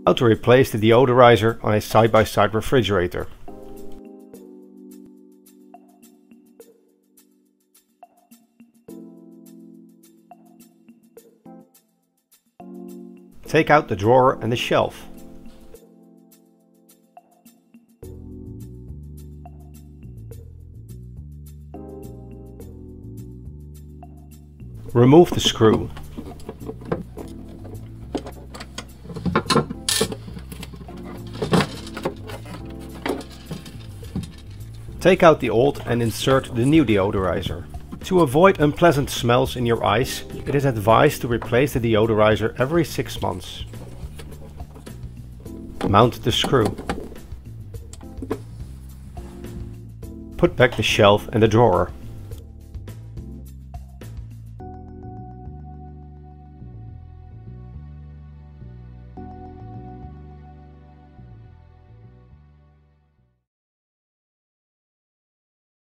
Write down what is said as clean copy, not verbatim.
How to replace the deodorizer on a side-by-side refrigerator. Take out the drawer and the shelf. Remove the screw. Take out the old and insert the new deodorizer. To avoid unpleasant smells in your eyes, it is advised to replace the deodorizer every 6 months. Mount the screw. Put back the shelf and the drawer.